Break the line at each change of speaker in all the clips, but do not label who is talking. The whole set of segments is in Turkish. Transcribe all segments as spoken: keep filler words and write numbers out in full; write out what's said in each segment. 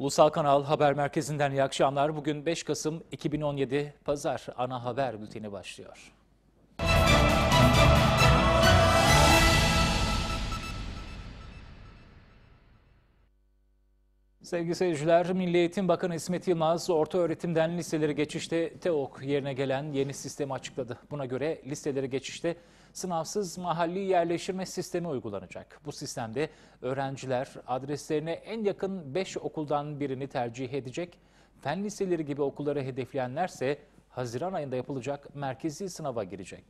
Ulusal Kanal Haber Merkezi'nden iyi akşamlar. Bugün beş Kasım iki bin on yedi Pazar ana haber bülteni başlıyor. Sevgili seyirciler, Milli Eğitim Bakanı İsmet Yılmaz, ortaöğretimden liseleri geçişte TEOK yerine gelen yeni sistemi açıkladı. Buna göre liseleri geçişte sınavsız mahalli yerleştirme sistemi uygulanacak. Bu sistemde öğrenciler adreslerine en yakın beş okuldan birini tercih edecek. Fen liseleri gibi okulları hedefleyenlerse Haziran ayında yapılacak merkezi sınava girecek.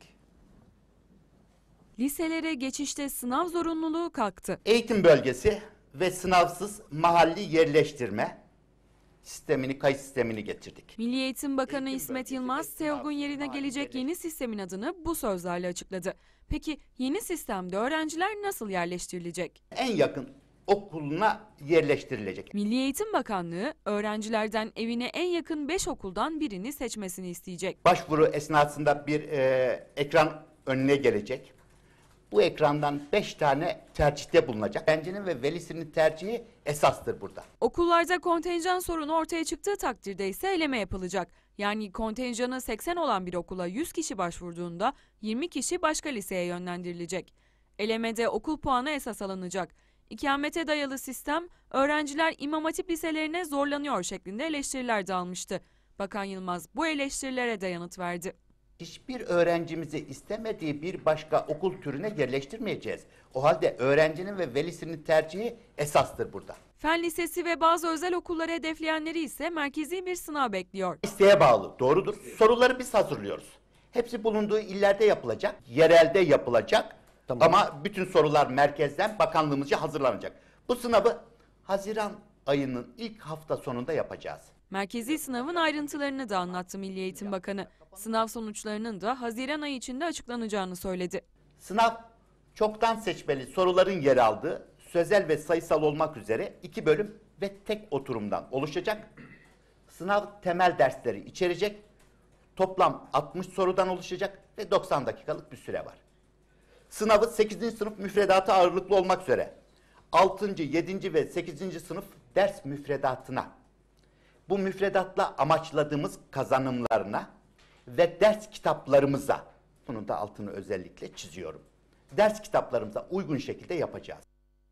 Liselere geçişte sınav zorunluluğu kalktı.
Eğitim bölgesi ve sınavsız mahalli yerleştirme sistemini, kayıt sistemini getirdik.
Milli Eğitim Bakanı İsmet Yılmaz, TEOG'un yerine gelecek yeni sistemin adını bu sözlerle açıkladı. Peki yeni sistemde öğrenciler nasıl yerleştirilecek?
En yakın okuluna yerleştirilecek.
Milli Eğitim Bakanlığı, öğrencilerden evine en yakın beş okuldan birini seçmesini isteyecek.
Başvuru esnasında bir e, ekran önüne gelecek. Bu ekrandan beş tane tercihte bulunacak. Öğrencinin ve velisinin tercihi esastır burada.
Okullarda kontenjan sorunu ortaya çıktığı takdirde ise eleme yapılacak. Yani kontenjanı seksen olan bir okula yüz kişi başvurduğunda yirmi kişi başka liseye yönlendirilecek. Elemede okul puanı esas alınacak. İkamete dayalı sistem, öğrenciler İmam Hatip liselerine zorlanıyor şeklinde eleştiriler de almıştı. Bakan Yılmaz bu eleştirilere de yanıt verdi.
Hiçbir öğrencimizi istemediği bir başka okul türüne yerleştirmeyeceğiz. O halde öğrencinin ve velisinin tercihi esastır burada.
Fen Lisesi ve bazı özel okulları hedefleyenleri ise merkezi bir sınav bekliyor.
İsteğe bağlı, doğrudur. Soruları biz hazırlıyoruz. Hepsi bulunduğu illerde yapılacak, yerelde yapılacak. Tamam. Ama bütün sorular merkezden bakanlığımızca hazırlanacak. Bu sınavı Haziran ayının ilk hafta sonunda yapacağız.
Merkezi sınavın ayrıntılarını da anlattı Milli Eğitim Bakanı. Sınav sonuçlarının da Haziran ayı içinde açıklanacağını söyledi.
Sınav çoktan seçmeli soruların yer aldığı sözel ve sayısal olmak üzere iki bölüm ve tek oturumdan oluşacak. Sınav temel dersleri içerecek. Toplam altmış sorudan oluşacak ve doksan dakikalık bir süre var. Sınavı sekizinci sınıf müfredatı ağırlıklı olmak üzere altıncı, yedinci ve sekizinci sınıf ders müfredatına, bu müfredatla amaçladığımız kazanımlarına ve ders kitaplarımıza, bunun da altını özellikle çiziyorum, ders kitaplarımıza uygun şekilde yapacağız.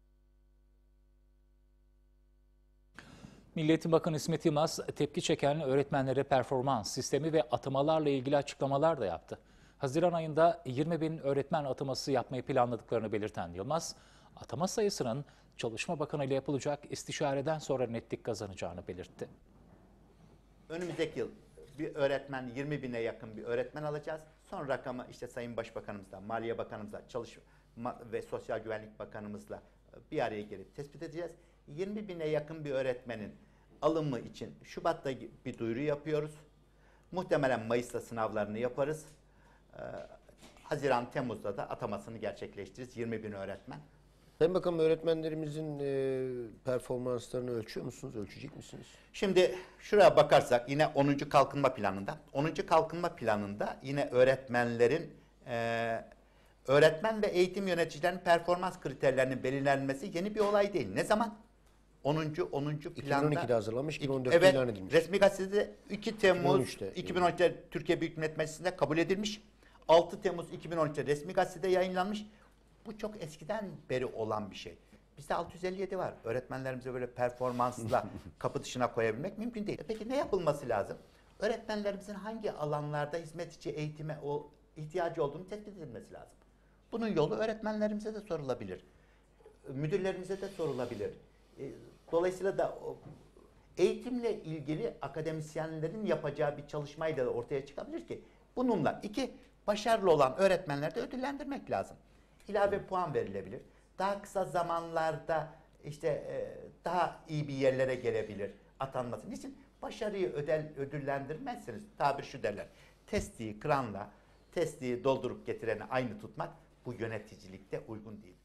Milli Eğitim Bakanı İsmet Yılmaz, tepki çeken öğretmenlere performans sistemi ve atamalarla ilgili açıklamalar da yaptı. Haziran ayında yirmi bin öğretmen ataması yapmayı planladıklarını belirten Yılmaz, atama sayısının Çalışma Bakanı ile yapılacak istişareden sonra netlik kazanacağını belirtti.
Önümüzdeki yıl bir öğretmen, yirmi bine yakın bir öğretmen alacağız. Son rakamı işte Sayın Başbakanımızla, Maliye Bakanımızla, Çalışma ve Sosyal Güvenlik Bakanımızla bir araya gelip tespit edeceğiz. yirmi bine yakın bir öğretmenin alımı için Şubat'ta bir duyuru yapıyoruz. Muhtemelen Mayıs'ta sınavlarını yaparız. Ee, Haziran, Temmuz'da da atamasını gerçekleştiririz. yirmi bin öğretmen.
Sayın Bakanım, öğretmenlerimizin e, performanslarını ölçüyor musunuz, ölçecek misiniz?
Şimdi şuraya bakarsak yine onuncu kalkınma planında. onuncu kalkınma planında yine öğretmenlerin, e, öğretmen ve eğitim yöneticilerin performans kriterlerinin belirlenmesi yeni bir olay değil. Ne zaman? onuncu onuncu planda.
iki bin on ikide hazırlanmış, iki bin on dörtte
evet,
ilan edilmiş.
Resmi gazetede iki Temmuz iki bin on üçte Türkiye Büyük Millet Meclisi'nde kabul edilmiş. altı Temmuz iki bin on üçte resmi gazetede yayınlanmış. Bu çok eskiden beri olan bir şey. Bizde altı yüz elli yedi var. Öğretmenlerimize böyle performansla kapı dışına koyabilmek mümkün değil. Peki ne yapılması lazım? Öğretmenlerimizin hangi alanlarda hizmet içi eğitime o ihtiyacı olduğunu tespit edilmesi lazım. Bunun yolu öğretmenlerimize de sorulabilir. Müdürlerimize de sorulabilir. Dolayısıyla da eğitimle ilgili akademisyenlerin yapacağı bir çalışmayla da ortaya çıkabilir ki bununla iki, başarılı olan öğretmenleri de ödüllendirmek lazım. İlave puan verilebilir. Daha kısa zamanlarda işte daha iyi bir yerlere gelebilir atanması. Niçin? Başarıyı ödel, ödüllendirmezseniz, tabir şu derler, testiyi kıranla testiyi doldurup getireni aynı tutmak bu yöneticilikte uygun değil.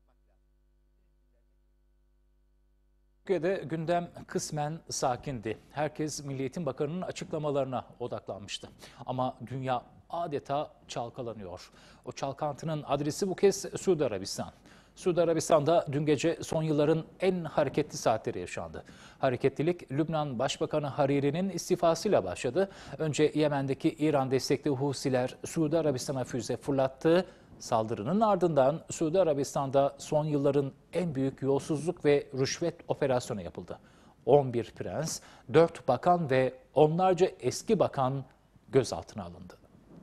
Türkiye'de gündem kısmen sakindi. Herkes Milli Eğitim Bakanı'nın açıklamalarına odaklanmıştı. Ama dünya adeta çalkalanıyor. O çalkantının adresi bu kez Suudi Arabistan. Suudi Arabistan'da dün gece son yılların en hareketli saatleri yaşandı. Hareketlilik Lübnan Başbakanı Hariri'nin istifasıyla başladı. Önce Yemen'deki İran destekli Husiler Suudi Arabistan'a füze fırlattı. Saldırının ardından Suudi Arabistan'da son yılların en büyük yolsuzluk ve rüşvet operasyonu yapıldı. on bir prens, dört bakan ve onlarca eski bakan gözaltına alındı.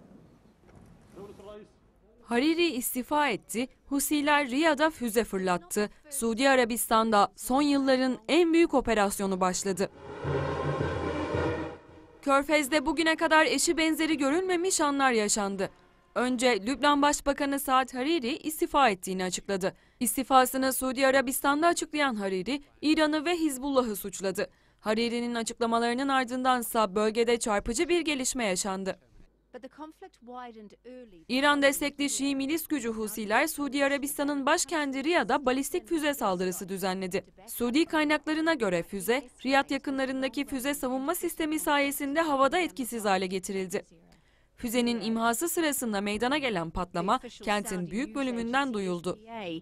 Hariri istifa etti, Husiler Riyad'a füze fırlattı. Suudi Arabistan'da son yılların en büyük operasyonu başladı. Körfez'de bugüne kadar eşi benzeri görülmemiş anlar yaşandı. Önce Lübnan Başbakanı Saad Hariri istifa ettiğini açıkladı. İstifasını Suudi Arabistan'da açıklayan Hariri, İran'ı ve Hizbullah'ı suçladı. Hariri'nin açıklamalarının ardındansa bölgede çarpıcı bir gelişme yaşandı. İran destekli Şii milis gücü Husiler, Suudi Arabistan'ın başkenti Riyad'a balistik füze saldırısı düzenledi. Suudi kaynaklarına göre füze, Riyad yakınlarındaki füze savunma sistemi sayesinde havada etkisiz hale getirildi. Füzenin imhası sırasında meydana gelen patlama kentin büyük bölümünden duyuldu.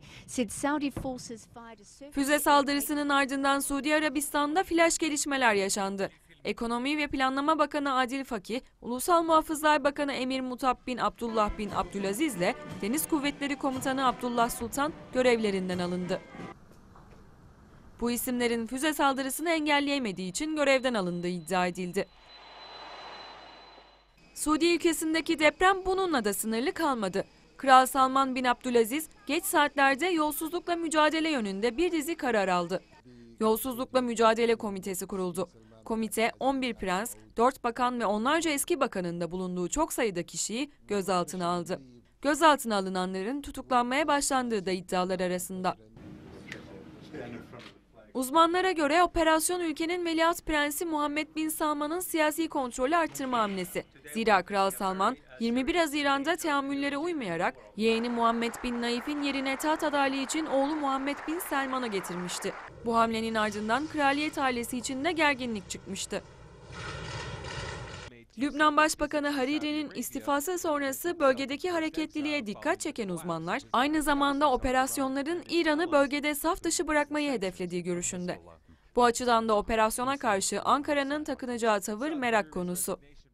Füze saldırısının ardından Suudi Arabistan'da flash gelişmeler yaşandı. Ekonomi ve Planlama Bakanı Adil Fakih, Ulusal Muhafızlar Bakanı Emir Mutab bin Abdullah bin Abdülaziz ile Deniz Kuvvetleri Komutanı Abdullah Sultan görevlerinden alındı. Bu isimlerin füze saldırısını engelleyemediği için görevden alındığı iddia edildi. Suudi ülkesindeki deprem bununla da sınırlı kalmadı. Kral Salman bin Abdülaziz geç saatlerde yolsuzlukla mücadele yönünde bir dizi karar aldı. Yolsuzlukla Mücadele Komitesi kuruldu. Komite on bir prens, dört bakan ve onlarca eski bakanın da bulunduğu çok sayıda kişiyi gözaltına aldı. Gözaltına alınanların tutuklanmaya başlandığı da iddialar arasında. Uzmanlara göre operasyon ülkenin veliaht prensi Muhammed bin Salman'ın siyasi kontrolü arttırma hamlesi. Zira Kral Salman yirmi bir Haziran'da teamüllere uymayarak yeğeni Muhammed bin Naif'in yerine taht adaylığı için oğlu Muhammed bin Selman'ı getirmişti. Bu hamlenin ardından kraliyet ailesi içinde gerginlik çıkmıştı. Lübnan Başbakanı Hariri'nin istifası sonrası bölgedeki hareketliliğe dikkat çeken uzmanlar, aynı zamanda operasyonların İran'ı bölgede saf dışı bırakmayı hedeflediği görüşünde. Bu açıdan da operasyona karşı Ankara'nın takınacağı tavır merak konusu.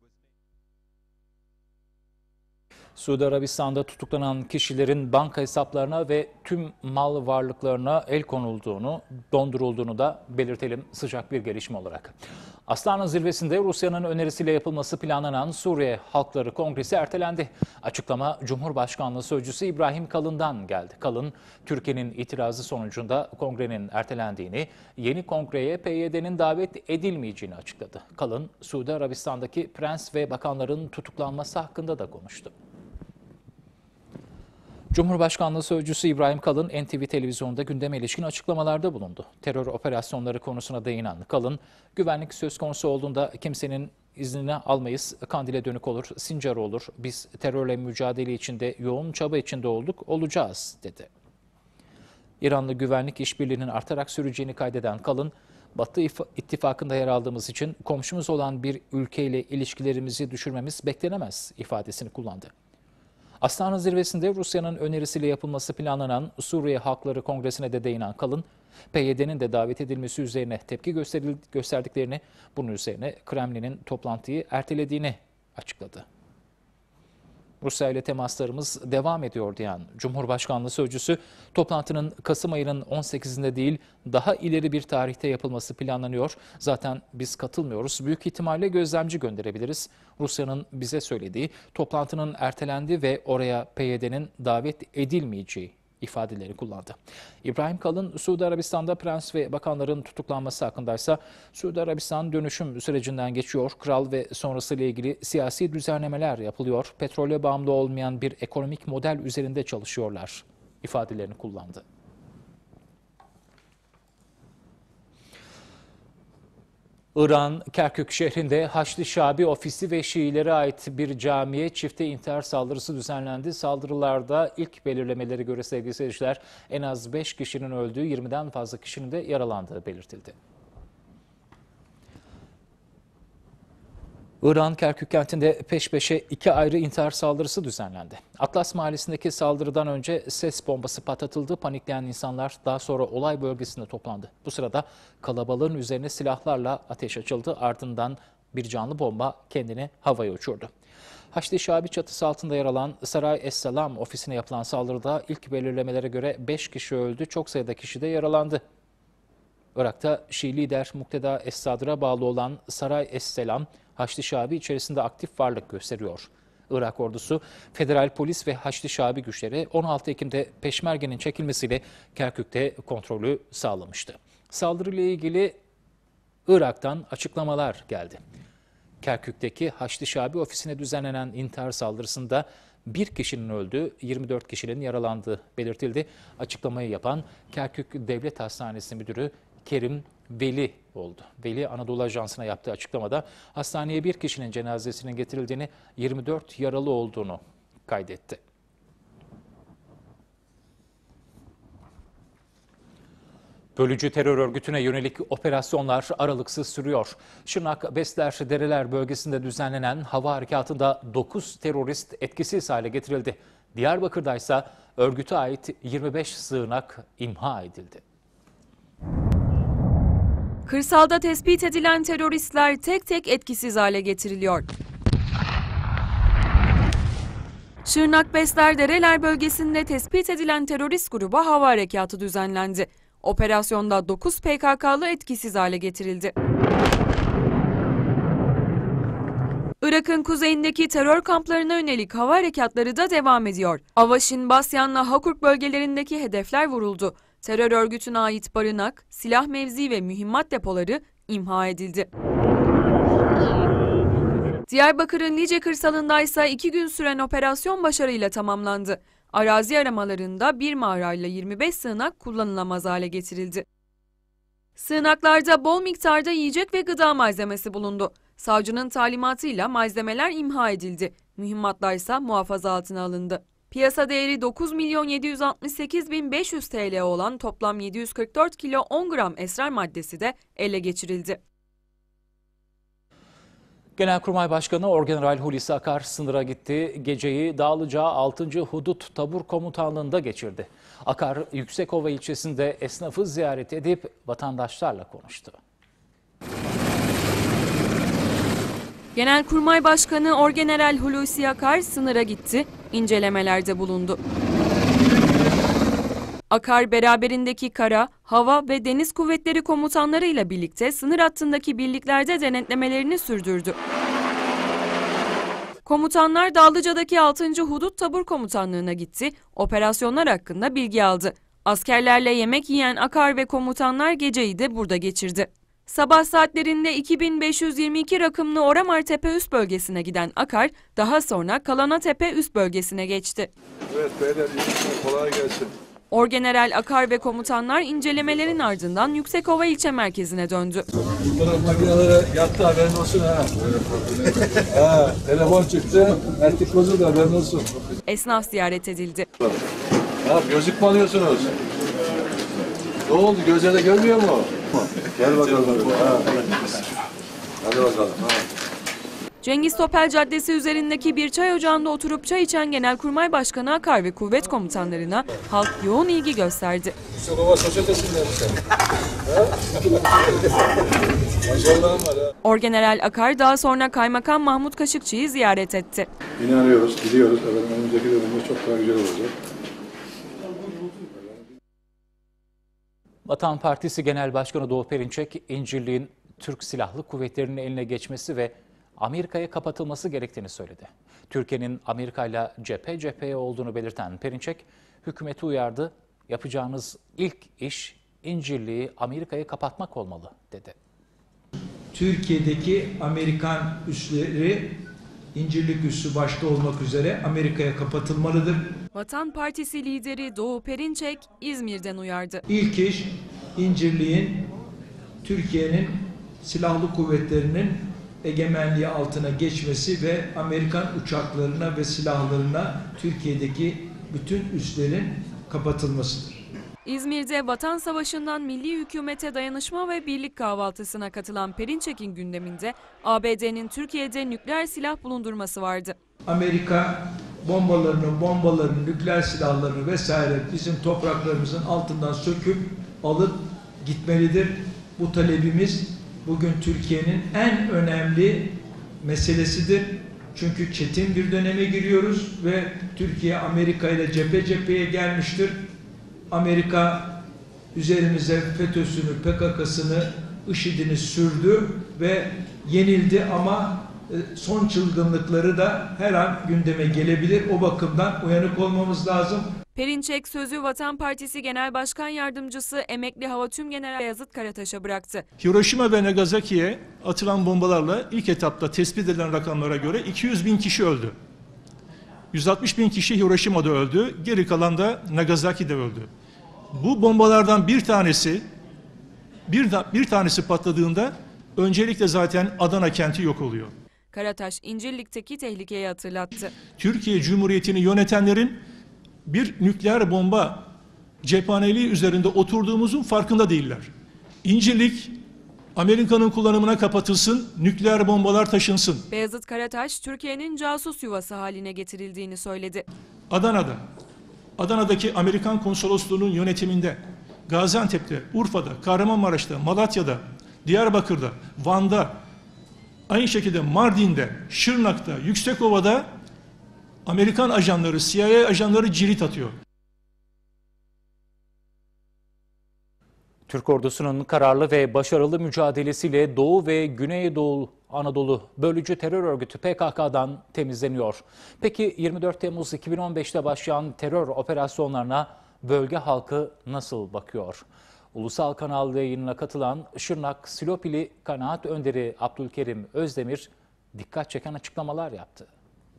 Suudi Arabistan'da tutuklanan kişilerin banka hesaplarına ve tüm mal varlıklarına el konulduğunu, dondurulduğunu da belirtelim sıcak bir gelişme olarak. Astana zirvesinde Rusya'nın önerisiyle yapılması planlanan Suriye Halkları Kongresi ertelendi. Açıklama Cumhurbaşkanlığı Sözcüsü İbrahim Kalın'dan geldi. Kalın, Türkiye'nin itirazı sonucunda kongrenin ertelendiğini, yeni kongreye P Y D'nin davet edilmeyeceğini açıkladı. Kalın, Suudi Arabistan'daki prens ve bakanların tutuklanması hakkında da konuştu. Cumhurbaşkanlığı Sözcüsü İbrahim Kalın, N T V televizyonda gündeme ilişkin açıklamalarda bulundu. Terör operasyonları konusuna değinen Kalın, güvenlik söz konusu olduğunda kimsenin iznini almayız, Kandil'e dönük olur, Sincar olur, biz terörle mücadele içinde yoğun çaba içinde olduk, olacağız dedi. İran'la güvenlik işbirliğinin artarak süreceğini kaydeden Kalın, Batı ittifakında yer aldığımız için komşumuz olan bir ülkeyle ilişkilerimizi düşürmemiz beklenemez ifadesini kullandı. Astana zirvesinde Rusya'nın önerisiyle yapılması planlanan Suriye Halkları Kongresi'ne de değinen Kalın, P Y D'nin de davet edilmesi üzerine tepki gösterdiklerini, bunun üzerine Kremlin'in toplantıyı ertelediğini açıkladı. Rusya ile temaslarımız devam ediyor diyen Cumhurbaşkanlığı Sözcüsü, toplantının Kasım ayının on sekizinde değil daha ileri bir tarihte yapılması planlanıyor. Zaten biz katılmıyoruz. Büyük ihtimalle gözlemci gönderebiliriz. Rusya'nın bize söylediği toplantının ertelendi ve oraya P Y D'nin davet edilmeyeceği ifadeleri kullandı. İbrahim Kalın, Suudi Arabistan'da prens ve bakanların tutuklanması hakkındaysa Suudi Arabistan dönüşüm sürecinden geçiyor. Kral ve sonrasıyla ilgili siyasi düzenlemeler yapılıyor. Petrole bağımlı olmayan bir ekonomik model üzerinde çalışıyorlar ifadelerini kullandı. İran, Kerkük şehrinde Haçlı Şabi ofisi ve Şiilere ait bir camiye çifte intihar saldırısı düzenlendi. Saldırılarda ilk belirlemelere göre sevgili seyirciler en az beş kişinin öldüğü, yirmiden fazla kişinin de yaralandığı belirtildi. İran Kerkük kentinde peş peşe iki ayrı intihar saldırısı düzenlendi. Atlas Mahallesi'ndeki saldırıdan önce ses bombası patlatıldı. Panikleyen insanlar daha sonra olay bölgesinde toplandı. Bu sırada kalabalığın üzerine silahlarla ateş açıldı. Ardından bir canlı bomba kendini havaya uçurdu. Haçlı Şabi çatısı altında yer alan Saray Es-Selam ofisine yapılan saldırıda ilk belirlemelere göre beş kişi öldü, çok sayıda kişi de yaralandı. Irak'ta Şii lider Mukteda Es-Sadr'a bağlı olan Saray Es-Selam, Haçlı Şabi içerisinde aktif varlık gösteriyor. Irak ordusu, federal polis ve Haçlı Şabi güçleri on altı Ekim'de Peşmerge'nin çekilmesiyle Kerkük'te kontrolü sağlamıştı. Saldırıyla ilgili Irak'tan açıklamalar geldi. Kerkük'teki Haçlı Şabi ofisine düzenlenen intihar saldırısında bir kişinin öldüğü, yirmi dört kişinin yaralandığı belirtildi. Açıklamayı yapan Kerkük Devlet Hastanesi Müdürü Kerim Veli oldu. Veli Anadolu Ajansı'na yaptığı açıklamada hastaneye bir kişinin cenazesinin getirildiğini, yirmi dört yaralı olduğunu kaydetti. Bölücü terör örgütüne yönelik operasyonlar aralıksız sürüyor. Şırnak, Besler, Dereler bölgesinde düzenlenen hava harekatında dokuz terörist etkisiz hale getirildi. Diyarbakır'da ise örgüte ait yirmi beş sığınak imha edildi.
Kırsalda tespit edilen teröristler tek tek etkisiz hale getiriliyor. Şırnak, Besler, Dereler bölgesinde tespit edilen terörist gruba hava harekatı düzenlendi. Operasyonda dokuz P K K'lı etkisiz hale getirildi. Irak'ın kuzeyindeki terör kamplarına yönelik hava harekatları da devam ediyor. Avaşin, Basyan'la Hakurk bölgelerindeki hedefler vuruldu. Terör örgütüne ait barınak, silah mevzi ve mühimmat depoları imha edildi. Diyarbakır'ın Lice kırsalında ise iki gün süren operasyon başarıyla tamamlandı. Arazi aramalarında bir mağarayla yirmi beş sığınak kullanılamaz hale getirildi. Sığınaklarda bol miktarda yiyecek ve gıda malzemesi bulundu. Savcının talimatıyla malzemeler imha edildi. Mühimmatlar ise muhafaza altına alındı. Piyasa değeri dokuz milyon yedi yüz altmış sekiz bin beş yüz T L olan toplam yedi yüz kırk dört kilo on gram esrar maddesi de ele geçirildi.
Genelkurmay Başkanı Orgeneral Hulusi Akar sınıra gitti. Geceyi Dağlıca altıncı Hudut Tabur Komutanlığı'nda geçirdi. Akar, Yüksekova ilçesinde esnafı ziyaret edip vatandaşlarla konuştu.
Genelkurmay Başkanı Orgeneral Hulusi Akar sınıra gitti, incelemelerde bulundu. Akar beraberindeki kara, hava ve deniz kuvvetleri komutanlarıyla birlikte sınır hattındaki birliklerde denetlemelerini sürdürdü. Komutanlar Dağlıca'daki altıncı Hudut Tabur Komutanlığı'na gitti, operasyonlar hakkında bilgi aldı. Askerlerle yemek yiyen Akar ve komutanlar geceyi de burada geçirdi. Sabah saatlerinde iki bin beş yüz yirmi iki rakımlı Oramartepe üst bölgesine giden Akar, daha sonra Kalanatepe üst bölgesine geçti.
Evet beyler, kolay gelsin.
Orgeneral Akar ve komutanlar incelemelerin ardından Yüksekova ilçe merkezine döndü.
Bu taraf makinelere yattı, haberin olsun ha. Ha, telefon çıktı, erkek bozuldu, haberin olsun.
Esnaf ziyaret edildi.
Ha, gözlük mü alıyorsunuz? Ne oldu, gözlerde görmüyor mu? Gel bakalım. Ha. Hadi bakalım. Ha.
Cengiz Topel Caddesi üzerindeki bir çay ocağında oturup çay içen Genelkurmay Başkanı Akar ve kuvvet komutanlarına halk yoğun ilgi gösterdi.
Yüksekova sosyetesinden sen. Maşallahım var ha.
Orgeneral Akar daha sonra Kaymakam Mahmut Kaşıkçı'yı ziyaret etti.
İnanıyoruz, gidiyoruz. Efendim, önümüzdeki dönemde çok daha güzel olacak.
Vatan Partisi Genel Başkanı Doğu Perinçek, İncirlik'in Türk Silahlı Kuvvetleri'nin eline geçmesi ve Amerika'ya kapatılması gerektiğini söyledi. Türkiye'nin Amerika'yla cephe cepheye olduğunu belirten Perinçek, hükümeti uyardı. Yapacağınız ilk iş İncirlik'i Amerika'ya kapatmak olmalı dedi.
Türkiye'deki Amerikan üsleri, İncirlik üssü başta olmak üzere Amerika'ya kapatılmalıdır.
Vatan Partisi lideri Doğu Perinçek İzmir'den uyardı.
İlk iş İncirlik'in Türkiye'nin silahlı kuvvetlerinin egemenliği altına geçmesi ve Amerikan uçaklarına ve silahlarına Türkiye'deki bütün üslerin kapatılmasıdır.
İzmir'de Vatan Savaşı'ndan milli hükümete dayanışma ve birlik kahvaltısına katılan Perinçek'in gündeminde A B D'nin Türkiye'de nükleer silah bulundurması vardı.
Amerika bombalarını, bombalarını, nükleer silahlarını vesaire bizim topraklarımızın altından söküp alıp gitmelidir. Bu talebimiz bugün Türkiye'nin en önemli meselesidir. Çünkü çetin bir döneme giriyoruz ve Türkiye Amerika ile cephe cepheye gelmiştir. Amerika üzerimize FETÖ'sünü, P K K'sını, IŞİD'ini sürdü ve yenildi ama son çılgınlıkları da her an gündeme gelebilir. O bakımdan uyanık olmamız lazım.
Perinçek sözü Vatan Partisi Genel Başkan Yardımcısı Emekli Hava Tümgeneral Beyazıt Karataş'a bıraktı.
Hiroşima ve Nagasaki'ye atılan bombalarla ilk etapta tespit edilen rakamlara göre iki yüz bin kişi öldü. yüz altmış bin kişi Hiroşima'da öldü, geri kalan da Nagasaki'de öldü. Bu bombalardan bir tanesi, bir, da, bir tanesi patladığında öncelikle zaten Adana kenti yok oluyor.
Karataş, İncirlik'teki tehlikeyi hatırlattı.
Türkiye Cumhuriyeti'ni yönetenlerin bir nükleer bomba cephaneliği üzerinde oturduğumuzun farkında değiller. İncirlik, Amerika'nın kullanımına kapatılsın, nükleer bombalar taşınsın.
Beyazıt Karataş, Türkiye'nin casus yuvası haline getirildiğini söyledi.
Adana'da, Adana'daki Amerikan konsolosluğunun yönetiminde, Gaziantep'te, Urfa'da, Kahramanmaraş'ta, Malatya'da, Diyarbakır'da, Van'da, aynı şekilde Mardin'de, Şırnak'ta, Yüksekova'da Amerikan ajanları, C I A ajanları cirit atıyor.
Türk ordusunun kararlı ve başarılı mücadelesiyle Doğu ve Güneydoğu Anadolu bölücü terör örgütü P K K'dan temizleniyor. Peki yirmi dört Temmuz iki bin on beş'te başlayan terör operasyonlarına bölge halkı nasıl bakıyor? Ulusal Kanal yayınına katılan Şırnak Silopili Kanaat Önderi Abdülkerim Özdemir dikkat çeken açıklamalar yaptı.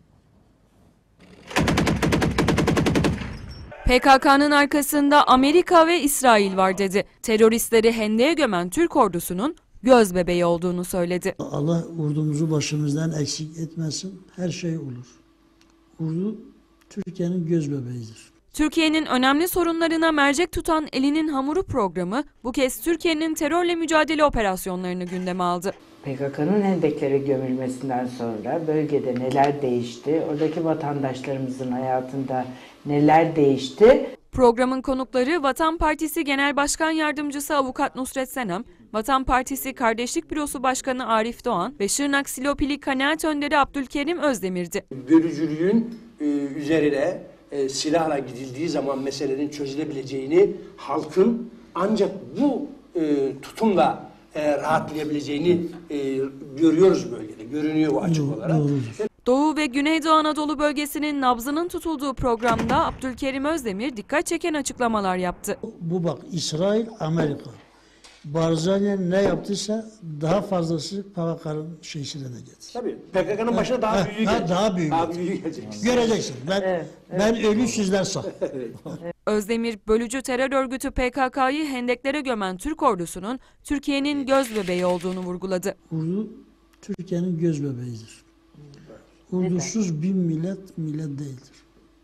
P K K'nın arkasında Amerika ve İsrail var dedi. Teröristleri hendeye gömen Türk ordusunun göz bebeği olduğunu söyledi.
Allah ordumuzu başımızdan eksik etmesin. Her şey olur. Ordu Türkiye'nin göz bebeğidir.
Türkiye'nin önemli sorunlarına mercek tutan Elinin Hamuru programı bu kez Türkiye'nin terörle mücadele operasyonlarını gündeme aldı.
P K K'nın hendeklere gömülmesinden sonra bölgede neler değişti, oradaki vatandaşlarımızın hayatında neler değişti?
Programın konukları Vatan Partisi Genel Başkan Yardımcısı Avukat Nusret Senem, Vatan Partisi Kardeşlik Bürosu Başkanı Arif Doğan ve Şırnak Silopili Kanaat Önderi Abdülkerim Özdemir'di.
Bölücülüğün e, üzerine e, silahla gidildiği zaman meselenin çözülebileceğini, halkın ancak bu e, tutumla e, rahatlayabileceğini e, görüyoruz bölgede, görünüyor bu açık olarak.
Doğu ve Güneydoğu Anadolu bölgesinin nabzının tutulduğu programda Abdülkerim Özdemir dikkat çeken açıklamalar yaptı.
Bu bak İsrail, Amerika. Barzani ne yaptıysa daha fazlası P K K'nın şeysine de getir.
Tabii P K K'nın başına daha büyüğü gelecek.
Daha büyük.
Daha büyüğü gelecek.
Göreceksin. Ben, evet, evet. ben ölü sizler sağ.
Özdemir, bölücü terör örgütü P K K'yı hendeklere gömen Türk ordusunun Türkiye'nin göz bebeği olduğunu vurguladı.
Ordu Türkiye'nin göz bebeğidir. Ordusuz bir millet millet değildir.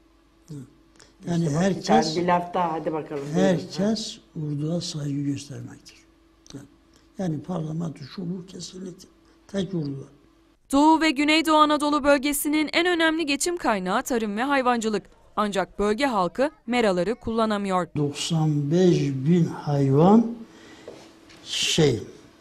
Yani
işte
herkes
bir laf daha hadi bakalım.
Herkes orduya saygı göstermektir. Yani parlamento şu bu kesinlikle tek orduda.
Doğu ve Güneydoğu Anadolu bölgesinin en önemli geçim kaynağı tarım ve hayvancılık. Ancak bölge halkı meraları kullanamıyor.
doksan beş bin hayvan şey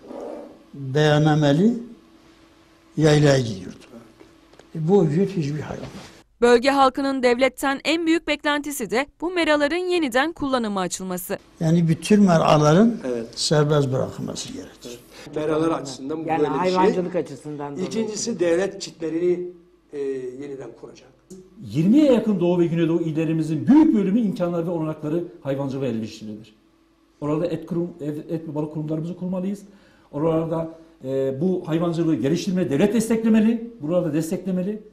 beyanameli yaylaya gidiyordu. E, bu ücret hiçbir hayvan.
Bölge halkının devletten en büyük beklentisi de bu meraların yeniden kullanıma açılması.
Yani bütün meraların evet. serbest bırakılması gerekir.
Meralar açısından bu
yani
böyle bir şey.
hayvancılık açısından.
İkincisi devlet çitlerini e, yeniden kuracak.
yirmiye yakın Doğu ve Güneydoğu illerimizin büyük bölümü imkanları ve olanakları hayvancılığa elverişlidir. Orada et, kurum, et, et ve balık kurumlarımızı kurmalıyız. Oralarda e, bu hayvancılığı geliştirmeye devlet desteklemeli, buralarda desteklemeli.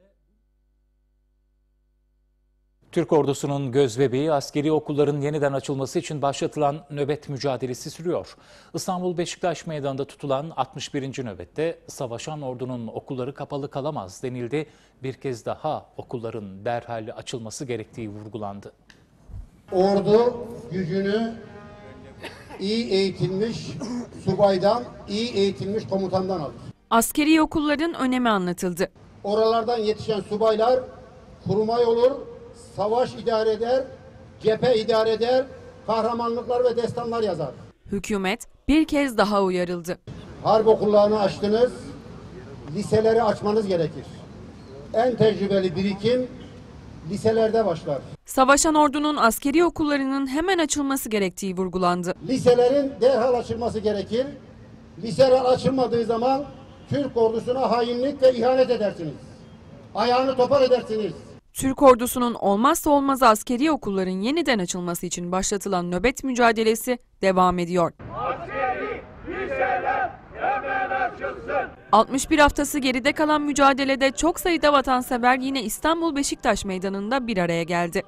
Türk ordusunun gözbebeği askeri okulların yeniden açılması için başlatılan nöbet mücadelesi sürüyor. İstanbul Beşiktaş Meydanı'nda tutulan altmış birinci nöbette savaşan ordunun okulları kapalı kalamaz denildi. Bir kez daha okulların derhal açılması gerektiği vurgulandı.
Ordu gücünü iyi eğitilmiş subaydan, iyi eğitilmiş komutandan alır.
Askeri okulların önemi anlatıldı.
Oralardan yetişen subaylar kurmay olur, savaş idare eder, cephe idare eder, kahramanlıklar ve destanlar yazar.
Hükümet bir kez daha uyarıldı.
Harp okullarını açtınız, liseleri açmanız gerekir. En tecrübeli birikim liselerde başlar.
Savaşan ordunun askeri okullarının hemen açılması gerektiği vurgulandı.
Liselerin derhal açılması gerekir. Liseler açılmadığı zaman Türk ordusuna hainlik ve ihanet edersiniz. Ayağını topar edersiniz.
Türk ordusunun olmazsa olmazı askeri okulların yeniden açılması için başlatılan nöbet mücadelesi devam ediyor.
Askeri liseler hemen açılsın.
altmış bir haftası geride kalan mücadelede çok sayıda vatansever yine İstanbul Beşiktaş Meydanı'nda bir araya geldi.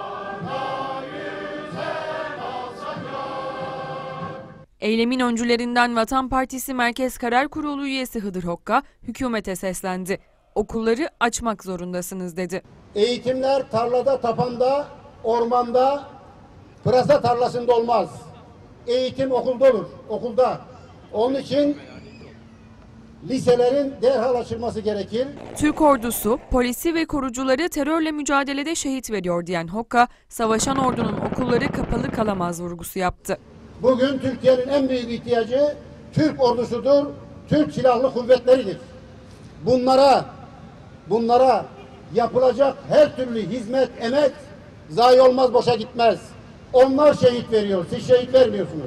Eylemin öncülerinden Vatan Partisi Merkez Karar Kurulu üyesi Hıdır Hokka hükümete seslendi. Okulları açmak zorundasınız dedi.
Eğitimler tarlada, tapanda, ormanda, pırasa tarlasında olmaz. Eğitim okulda olur, okulda. Onun için liselerin derhal açılması gerekir.
Türk ordusu, polisi ve korucuları terörle mücadelede şehit veriyor diyen Hokka, savaşan ordunun okulları kapalı kalamaz vurgusu yaptı.
Bugün Türkiye'nin en büyük ihtiyacı Türk ordusudur, Türk Silahlı Kuvvetleridir. Bunlara, bunlara yapılacak her türlü hizmet, emek zayi olmaz, boşa gitmez. Onlar şehit veriyor, siz şehit vermiyorsunuz.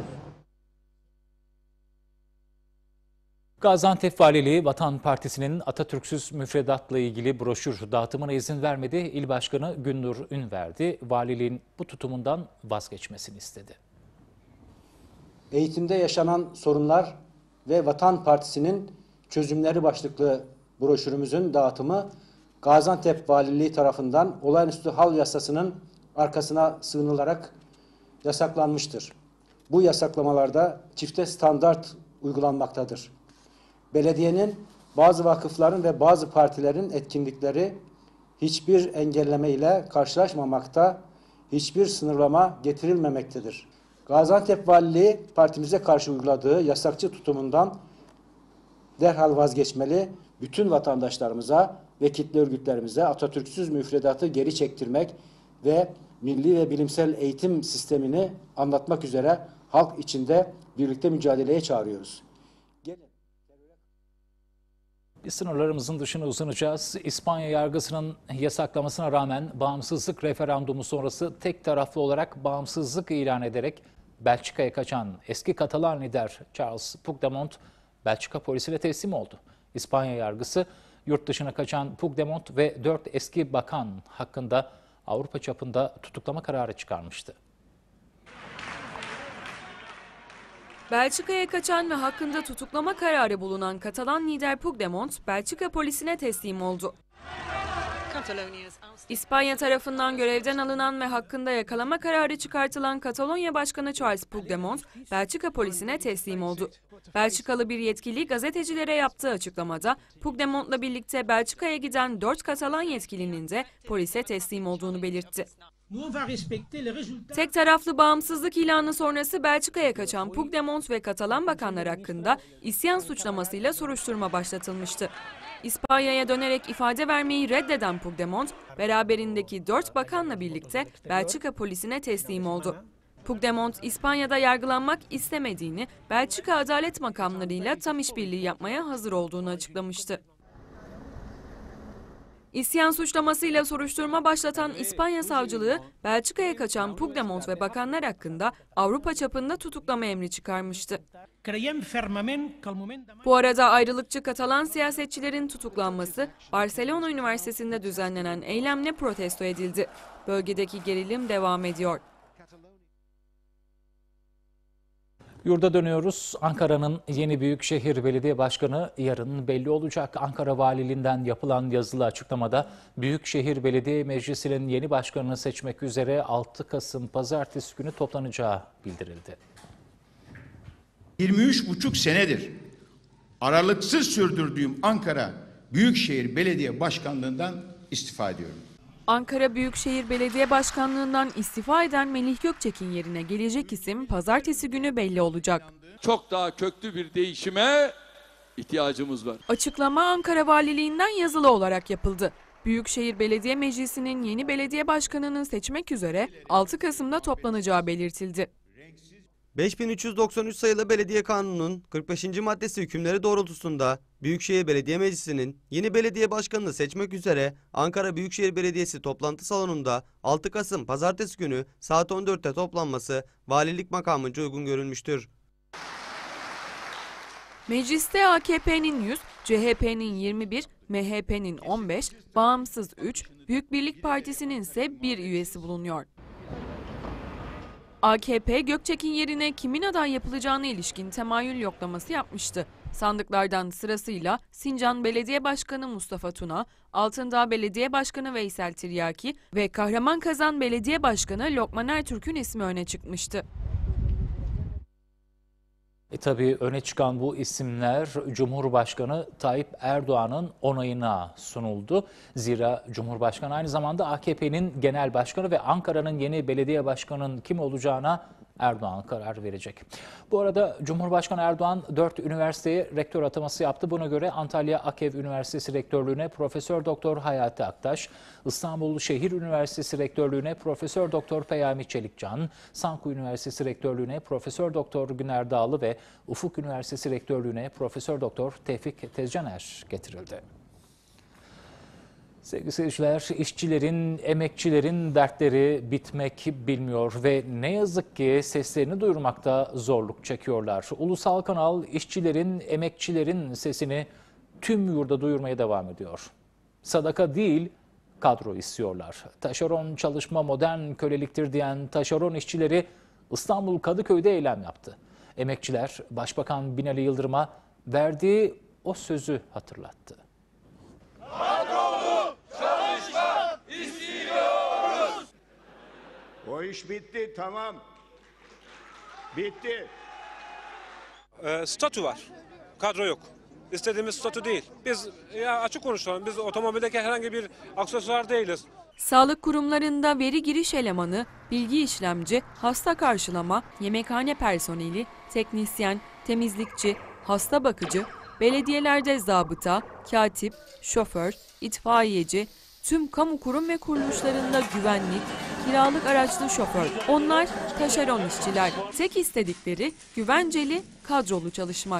Gaziantep Valiliği Vatan Partisi'nin Atatürk'süz müfredatla ilgili broşür dağıtımına izin vermedi. İl Başkanı Gündür Ünverdi, valiliğin bu tutumundan vazgeçmesini istedi.
Eğitimde yaşanan sorunlar ve Vatan Partisi'nin çözümleri başlıklı broşürümüzün dağıtımı Gaziantep Valiliği tarafından olağanüstü hal yasasının arkasına sığınılarak yasaklanmıştır. Bu yasaklamalarda çifte standart uygulanmaktadır. Belediyenin, bazı vakıfların ve bazı partilerin etkinlikleri hiçbir engelleme ile karşılaşmamakta, hiçbir sınırlama getirilmemektedir. Gaziantep Valiliği partimize karşı uyguladığı yasakçı tutumundan derhal vazgeçmeli, bütün vatandaşlarımıza ve kitle örgütlerimize Atatürk'süz müfredatı geri çektirmek ve milli ve bilimsel eğitim sistemini anlatmak üzere halk içinde birlikte mücadeleye çağırıyoruz.
Biz sınırlarımızın dışına uzanacağız. İspanya yargısının yasaklamasına rağmen bağımsızlık referandumu sonrası tek taraflı olarak bağımsızlık ilan ederek Belçika'ya kaçan eski Katalan lider Charles Puigdemont, Belçika polisine teslim oldu. İspanya yargısı yurt dışına kaçan Puigdemont ve dört eski bakan hakkında Avrupa çapında tutuklama kararı çıkarmıştı.
Belçika'ya kaçan ve hakkında tutuklama kararı bulunan Katalan lider Puigdemont, Belçika polisine teslim oldu. İspanya tarafından görevden alınan ve hakkında yakalama kararı çıkartılan Katalonya Başkanı Charles Puigdemont, Belçika polisine teslim oldu. Belçikalı bir yetkili gazetecilere yaptığı açıklamada Puigdemont'la birlikte Belçika'ya giden dört Katalan yetkilinin de polise teslim olduğunu belirtti. Tek taraflı bağımsızlık ilanı sonrası Belçika'ya kaçan Puigdemont ve Katalan bakanlar hakkında isyan suçlamasıyla soruşturma başlatılmıştı. İspanya'ya dönerek ifade vermeyi reddeden Puigdemont, beraberindeki dört bakanla birlikte Belçika polisine teslim oldu. Puigdemont, İspanya'da yargılanmak istemediğini, Belçika adalet makamlarıyla tam işbirliği yapmaya hazır olduğunu açıklamıştı. İsyan suçlamasıyla soruşturma başlatan İspanya savcılığı, Belçika'ya kaçan Puigdemont ve bakanlar hakkında Avrupa çapında tutuklama emri çıkarmıştı. Bu arada ayrılıkçı Katalan siyasetçilerin tutuklanması, Barcelona Üniversitesi'nde düzenlenen eylemle protesto edildi. Bölgedeki gerilim devam ediyor.
Yurda dönüyoruz. Ankara'nın yeni Büyükşehir Belediye Başkanı yarın belli olacak. Ankara Valiliğinden yapılan yazılı açıklamada Büyükşehir Belediye Meclisi'nin yeni başkanını seçmek üzere altı Kasım Pazartesi günü toplanacağı bildirildi.
yirmi üç buçuk senedir aralıksız sürdürdüğüm Ankara Büyükşehir Belediye Başkanlığından istifa ediyorum.
Ankara Büyükşehir Belediye Başkanlığından istifa eden Melih Gökçek'in yerine gelecek isim pazartesi günü belli olacak.
Çok daha köklü bir değişime ihtiyacımız var.
Açıklama Ankara Valiliğinden yazılı olarak yapıldı. Büyükşehir Belediye Meclisi'nin yeni belediye başkanını seçmek üzere altı Kasım'da toplanacağı belirtildi.
beş bin üç yüz doksan üç sayılı Belediye Kanunu'nun kırk beşinci maddesi hükümleri doğrultusunda Büyükşehir Belediye Meclisi'nin yeni belediye başkanını seçmek üzere Ankara Büyükşehir Belediyesi toplantı salonunda altı Kasım Pazartesi günü saat on dörtte toplanması valilik makamınca uygun görülmüştür.
Mecliste A K P'nin yüz, C H P'nin yirmi bir, M H P'nin on beş, Bağımsız üç, Büyük Birlik Partisi'nin ise bir üyesi bulunuyor. A K P, Gökçek'in yerine kimin aday yapılacağına ilişkin temayül yoklaması yapmıştı. Sandıklardan sırasıyla Sincan Belediye Başkanı Mustafa Tuna, Altındağ Belediye Başkanı Veysel Tiryaki ve Kahramanmaraş Belediye Başkanı Lokman Ertürk'ün ismi öne çıkmıştı.
E tabii öne çıkan bu isimler Cumhurbaşkanı Tayyip Erdoğan'ın onayına sunuldu. Zira Cumhurbaşkanı aynı zamanda A K P'nin genel başkanı ve Ankara'nın yeni belediye başkanının kim olacağına Erdoğan karar verecek. Bu arada Cumhurbaşkanı Erdoğan dört üniversiteye rektör ataması yaptı. Buna göre Antalya Akev Üniversitesi Rektörlüğüne Profesör Doktor Hayati Aktaş, İstanbul Şehir Üniversitesi Rektörlüğüne Profesör Doktor Peyami Çelikcan, Sanku Üniversitesi Rektörlüğüne Profesör Doktor Güner Dağlı ve Ufuk Üniversitesi Rektörlüğüne Profesör Doktor Tevfik Tezcaner getirildi. Sevgili seyirciler, işçilerin, emekçilerin dertleri bitmek bilmiyor ve ne yazık ki seslerini duyurmakta zorluk çekiyorlar. Ulusal Kanal işçilerin, emekçilerin sesini tüm yurda duyurmaya devam ediyor. Sadaka değil, kadro istiyorlar. Taşeron çalışma modern köleliktir diyen taşeron işçileri İstanbul Kadıköy'de eylem yaptı. Emekçiler Başbakan Binali Yıldırım'a verdiği o sözü hatırlattı.
O iş bitti, tamam. Bitti.
E, statü var, kadro yok. İstediğimiz statü değil. Biz ya açık konuşalım, biz otomobildeki herhangi bir aksesuar değiliz.
Sağlık kurumlarında veri giriş elemanı, bilgi işlemci, hasta karşılama, yemekhane personeli, teknisyen, temizlikçi, hasta bakıcı, belediyelerde zabıta, katip, şoför, itfaiyeci, tüm kamu kurum ve kuruluşlarında güvenlik, kiralık araçlı şoför. Onlar taşeron işçiler. Tek istedikleri güvenceli, kadrolu çalışmak.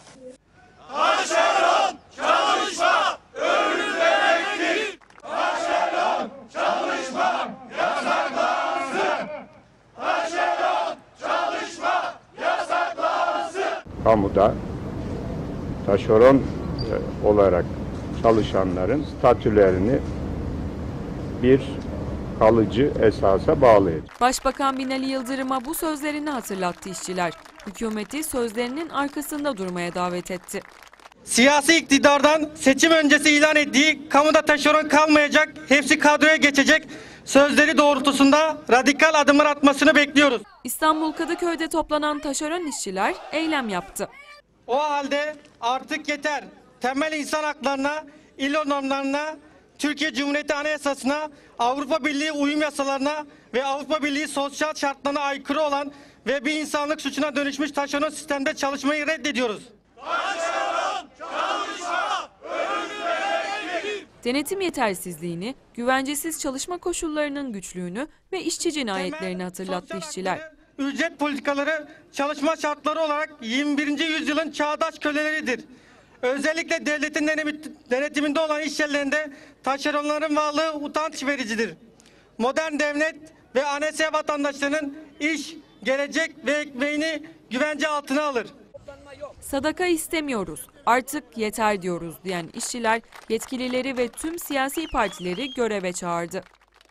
Taşeron çalışma, ölüm demektir. Taşeron çalışma, yasaklansın. Taşeron çalışma, yasaklansın.
Kamuda taşeron olarak çalışanların statülerini bir kalıcı esasa bağlayacak.
Başbakan Binali Yıldırım'a bu sözlerini hatırlattı işçiler. Hükümeti sözlerinin arkasında durmaya davet etti.
Siyasi iktidardan seçim öncesi ilan ettiği kamuda taşeron kalmayacak, hepsi kadroya geçecek sözleri doğrultusunda radikal adımlar atmasını bekliyoruz.
İstanbul Kadıköy'de toplanan taşeron işçiler eylem yaptı.
O halde artık yeter. Temel insan haklarına, İ L O normlarına, Türkiye Cumhuriyeti Anayasası'na, Avrupa Birliği uyum yasalarına ve Avrupa Birliği sosyal şartlarına aykırı olan ve bir insanlık suçuna dönüşmüş taşeron sistemde çalışmayı reddediyoruz.
Taşeron çalışma, ölüm demektir.
Denetim yetersizliğini, güvencesiz çalışma koşullarının güçlüğünü ve işçi cinayetlerini hatırlattı işçiler.
Ücret politikaları çalışma şartları olarak yirmi birinci yüzyılın çağdaş köleleridir. Özellikle devletin denetiminde olan iş yerlerinde taşeronların varlığı utanç vericidir. Modern devlet ve A N S vatandaşlarının iş, gelecek ve ekmeğini güvence altına alır.
Sadaka istemiyoruz, artık yeter diyoruz diyen işçiler yetkilileri ve tüm siyasi partileri göreve çağırdı.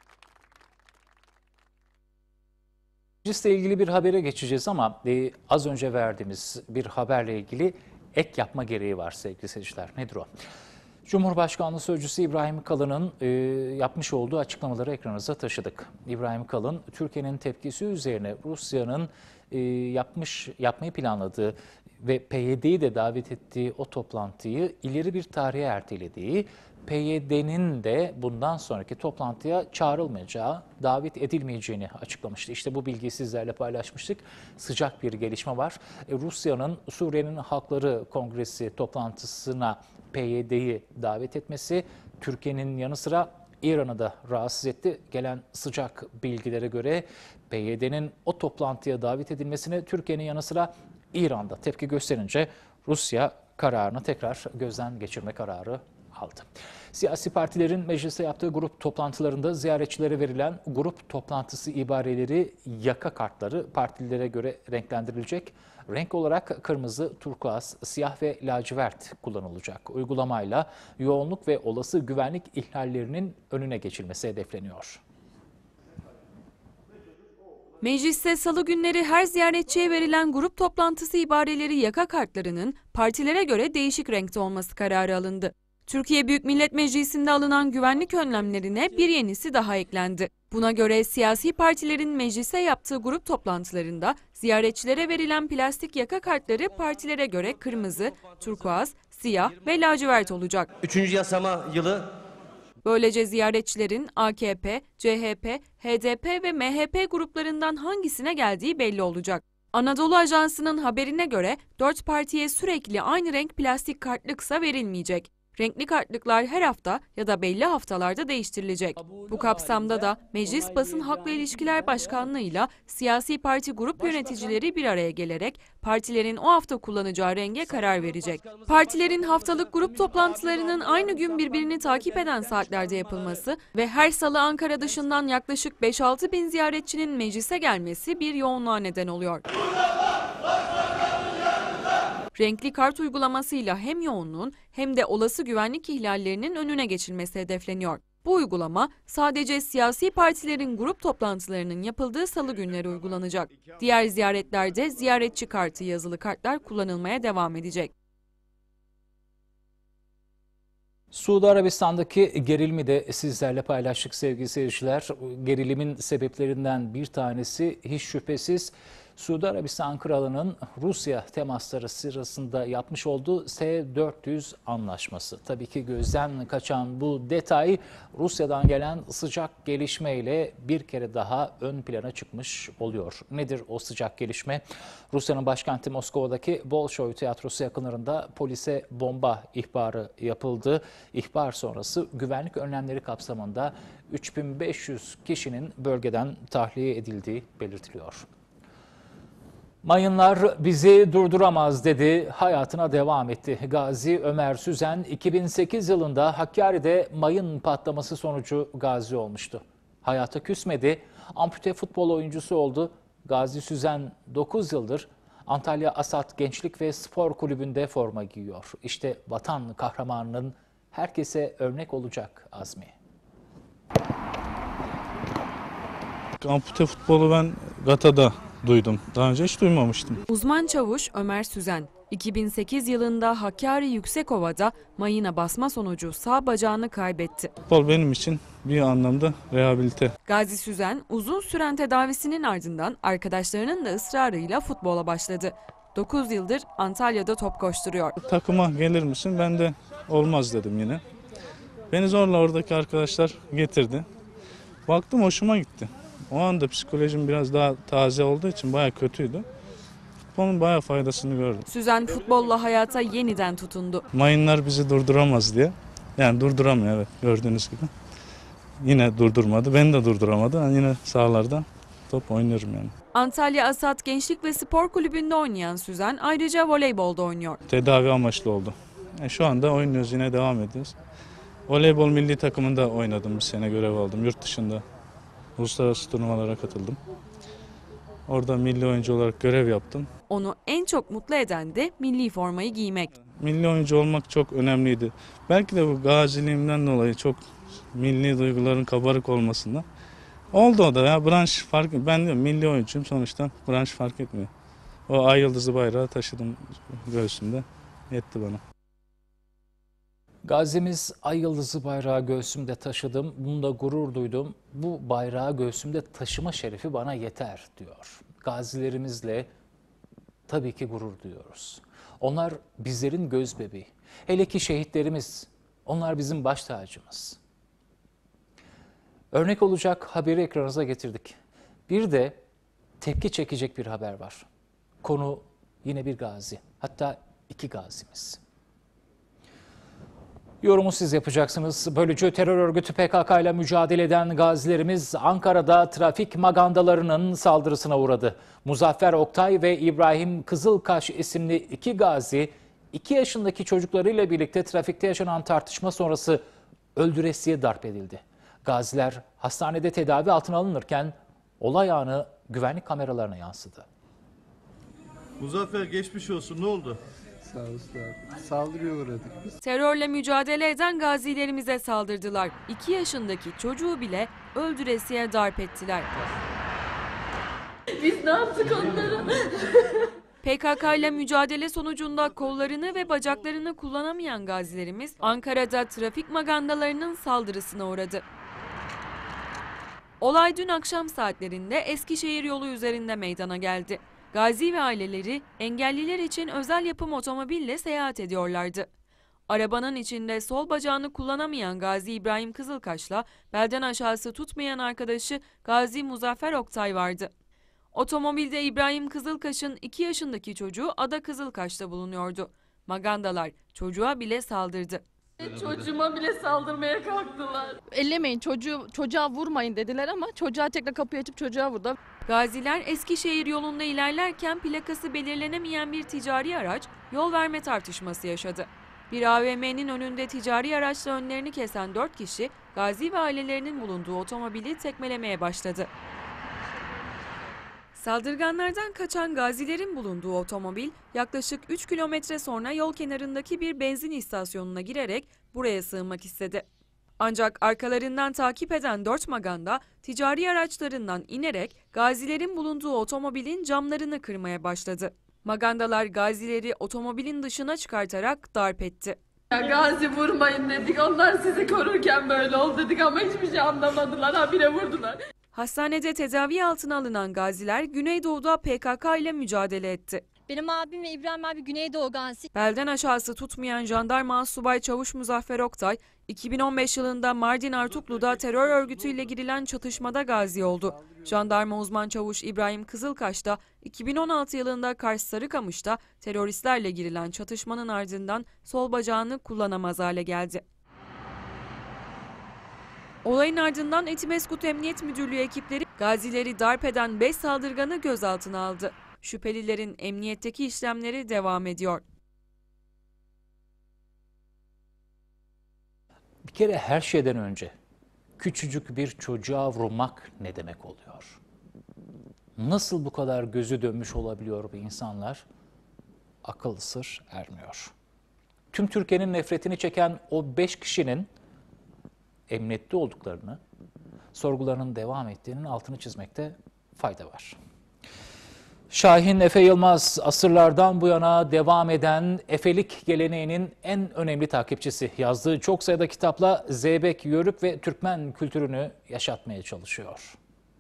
Meclisle ilgili bir habere geçeceğiz ama e, az önce verdiğimiz bir haberle ilgili ek yapma gereği var sevgili seyirciler. Nedir o? Cumhurbaşkanlığı Sözcüsü İbrahim Kalın'ın e, yapmış olduğu açıklamaları ekranınıza taşıdık. İbrahim Kalın, Türkiye'nin tepkisi üzerine Rusya'nın e, yapmış yapmayı planladığı ve P Y D'yi de davet ettiği o toplantıyı ileri bir tarihe ertelediği, P Y D'nin de bundan sonraki toplantıya çağrılmayacağı, davet edilmeyeceğini açıklamıştı. İşte bu bilgiyi sizlerle paylaşmıştık. Sıcak bir gelişme var. Rusya'nın Suriye'nin Halkları Kongresi toplantısına P Y D'yi davet etmesi Türkiye'nin yanı sıra İran'ı da rahatsız etti. Gelen sıcak bilgilere göre P Y D'nin o toplantıya davet edilmesine Türkiye'nin yanı sıra İran'da tepki gösterince Rusya kararını tekrar gözden geçirme kararı aldı. Siyasi partilerin mecliste yaptığı grup toplantılarında ziyaretçilere verilen grup toplantısı ibareleri, yaka kartları partilere göre renklendirilecek. Renk olarak kırmızı, turkuaz, siyah ve lacivert kullanılacak. Uygulamayla yoğunluk ve olası güvenlik ihlallerinin önüne geçilmesi hedefleniyor.
Mecliste salı günleri her ziyaretçiye verilen grup toplantısı ibareleri yaka kartlarının partilere göre değişik renkte olması kararı alındı. Türkiye Büyük Millet Meclisi'nde alınan güvenlik önlemlerine bir yenisi daha eklendi. Buna göre siyasi partilerin meclise yaptığı grup toplantılarında ziyaretçilere verilen plastik yaka kartları partilere göre kırmızı, turkuaz, siyah ve lacivert olacak.
Üçüncü yasama yılı.
Böylece ziyaretçilerin A K P, C H P, H D P ve M H P gruplarından hangisine geldiği belli olacak. Anadolu Ajansı'nın haberine göre dört partiye sürekli aynı renk plastik kartlıksa verilmeyecek. Renkli kartlıklar her hafta ya da belli haftalarda değiştirilecek. Bu kapsamda da Meclis Basın Halkla İlişkiler Başkanlığı ile siyasi parti grup yöneticileri bir araya gelerek partilerin o hafta kullanacağı renge karar verecek. Partilerin haftalık grup toplantılarının aynı gün birbirini takip eden saatlerde yapılması ve her salı Ankara dışından yaklaşık beş altı bin ziyaretçinin meclise gelmesi bir yoğunluğa neden oluyor. Renkli kart uygulamasıyla hem yoğunluğun hem de olası güvenlik ihlallerinin önüne geçilmesi hedefleniyor. Bu uygulama sadece siyasi partilerin grup toplantılarının yapıldığı salı günleri uygulanacak. Diğer ziyaretlerde ziyaretçi kartı yazılı kartlar kullanılmaya devam edecek.
Suudi Arabistan'daki gerilimi de sizlerle paylaştık sevgili seyirciler. Gerilimin sebeplerinden bir tanesi hiç şüphesiz Suudi Arabistan Kralı'nın Rusya temasları sırasında yapmış olduğu S dört yüz anlaşması. Tabii ki gözden kaçan bu detay Rusya'dan gelen sıcak gelişmeyle bir kere daha ön plana çıkmış oluyor. Nedir o sıcak gelişme? Rusya'nın başkenti Moskova'daki Bolşoy Tiyatrosu yakınlarında polise bomba ihbarı yapıldı. İhbar sonrası güvenlik önlemleri kapsamında üç bin beş yüz kişinin bölgeden tahliye edildiği belirtiliyor. Mayınlar bizi durduramaz dedi, hayatına devam etti. Gazi Ömer Süzen iki bin sekiz yılında Hakkari'de mayın patlaması sonucu gazi olmuştu. Hayata küsmedi, ampute futbol oyuncusu oldu. Gazi Süzen dokuz yıldır Antalya Asat Gençlik ve Spor Kulübü'nde forma giyiyor. İşte vatan kahramanının herkese örnek olacak azmi.
Ampute futbolu ben Gata'da duydum. Daha önce hiç duymamıştım.
Uzman çavuş Ömer Süzen, iki bin sekiz yılında Hakkari Yüksekova'da mayına basma sonucu sağ bacağını kaybetti.
Futbol benim için bir anlamda rehabilite.
Gazi Süzen uzun süren tedavisinin ardından arkadaşlarının da ısrarıyla futbola başladı. dokuz yıldır Antalya'da top koşturuyor.
Takıma gelir misin? Ben de olmaz dedim yine. Beni zorla oradaki arkadaşlar getirdi. Baktım hoşuma gitti. O anda psikolojim biraz daha taze olduğu için bayağı kötüydü. Futbolun bayağı faydasını gördüm.
Süzen futbolla hayata yeniden tutundu.
Mayınlar bizi durduramaz diye. Yani durduramıyor, evet, gördüğünüz gibi. Yine durdurmadı. Beni de durduramadı. Yani yine sahalarda top oynuyorum yani.
Antalya Asat Gençlik ve Spor Kulübü'nde oynayan Süzen ayrıca voleybolda oynuyor.
Tedavi amaçlı oldu. Yani şu anda oynuyoruz, yine devam ediyoruz. Voleybol milli takımında oynadım, bir sene görev aldım yurt dışında. Uluslararası turnuvalara katıldım. Orada milli oyuncu olarak görev yaptım.
Onu en çok mutlu eden de milli formayı giymek.
Milli oyuncu olmak çok önemliydi. Belki de bu gaziliğimden dolayı çok milli duyguların kabarık olmasından. Oldu o da ya, branş fark, ben diyorum milli oyuncuyum sonuçta, branş fark etmiyor. O ay yıldızı bayrağı taşıdım göğsümde, yetti bana.
Gazimiz ay yıldızı bayrağı göğsümde taşıdım, bunda gurur duydum. Bu bayrağı göğsümde taşıma şerefi bana yeter diyor. Gazilerimizle tabii ki gurur duyuyoruz. Onlar bizlerin göz bebeği. Hele ki şehitlerimiz, Onlar bizim baş tacımız. Örnek olacak haberi ekranınıza getirdik. Bir de tepki çekecek bir haber var. Konu yine bir gazi. Hatta iki gazimiz. Yorumu siz yapacaksınız. Bölücü terör örgütü P K K ile mücadele eden gazilerimiz Ankara'da trafik magandalarının saldırısına uğradı. Muzaffer Oktay ve İbrahim Kızılkaş isimli iki gazi, iki yaşındaki çocuklarıyla birlikte trafikte yaşanan tartışma sonrası öldüresiye darp edildi. Gaziler hastanede tedavi altına alınırken olay anı güvenlik kameralarına yansıdı.
Muzaffer geçmiş olsun, ne oldu?
Sağ olsun abi. Saldırıya uğradık biz.
Terörle mücadele eden gazilerimize saldırdılar. iki yaşındaki çocuğu bile öldüresiye darp ettiler.
Biz ne yaptık onlara?
P K K ile mücadele sonucunda kollarını ve bacaklarını kullanamayan gazilerimiz Ankara'da trafik magandalarının saldırısına uğradı. Olay dün akşam saatlerinde Eskişehir yolu üzerinde meydana geldi. Gazi ve aileleri engelliler için özel yapım otomobille seyahat ediyorlardı. Arabanın içinde sol bacağını kullanamayan Gazi İbrahim Kızılkaş'la belden aşağısı tutmayan arkadaşı Gazi Muzaffer Oktay vardı. Otomobilde İbrahim Kızılkaş'ın iki yaşındaki çocuğu Ada Kızılkaş'ta bulunuyordu. Magandalar çocuğa bile saldırdı.
Çocuğuma bile saldırmaya kalktılar. Ellemeyin, çocuğu çocuğa vurmayın dediler ama çocuğa tekrar kapıyı açıp çocuğa vurdu.
Gaziler Eskişehir yolunda ilerlerken plakası belirlenemeyen bir ticari araç yol verme tartışması yaşadı. Bir A V M'nin önünde ticari araçla önlerini kesen dört kişi Gazi ve ailelerinin bulunduğu otomobili tekmelemeye başladı. Saldırganlardan kaçan gazilerin bulunduğu otomobil yaklaşık üç kilometre sonra yol kenarındaki bir benzin istasyonuna girerek buraya sığınmak istedi. Ancak arkalarından takip eden dört maganda ticari araçlarından inerek gazilerin bulunduğu otomobilin camlarını kırmaya başladı. Magandalar gazileri otomobilin dışına çıkartarak darp etti.
Ya Gazi vurmayın dedik, onlar sizi korurken böyle oldu dedik ama hiçbir şey anlamadılar, habire vurdular.
Hastanede tedavi altına alınan gaziler Güneydoğu'da P K K ile mücadele etti.
Benim abim ve İbrahim abi Güneydoğu gazi.
Belden aşağısı tutmayan jandarma subay çavuş Muzaffer Oktay, iki bin on beş yılında Mardin Artuklu'da terör örgütüyle girilen çatışmada gazi oldu. Jandarma uzman çavuş İbrahim Kızılkaş da iki bin on altı yılında Kars Sarıkamış'ta teröristlerle girilen çatışmanın ardından sol bacağını kullanamaz hale geldi. Olayın ardından Etimeskut Emniyet Müdürlüğü ekipleri gazileri darp eden beş saldırganı gözaltına aldı. Şüphelilerin emniyetteki işlemleri devam ediyor.
Bir kere her şeyden önce küçücük bir çocuğa vurmak ne demek oluyor? Nasıl bu kadar gözü dönmüş olabiliyor bu insanlar? Akıl sır ermiyor. Tüm Türkiye'nin nefretini çeken o beş kişinin emniyette olduklarını, sorgularının devam ettiğinin altını çizmekte fayda var. Şahin Efe Yılmaz, asırlardan bu yana devam eden Efelik geleneğinin en önemli takipçisi. Yazdığı çok sayıda kitapla Zeybek, Yörük ve Türkmen kültürünü yaşatmaya çalışıyor.